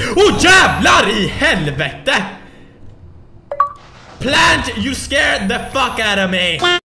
jävlar i helvete! Plant, you scared the fuck out of me!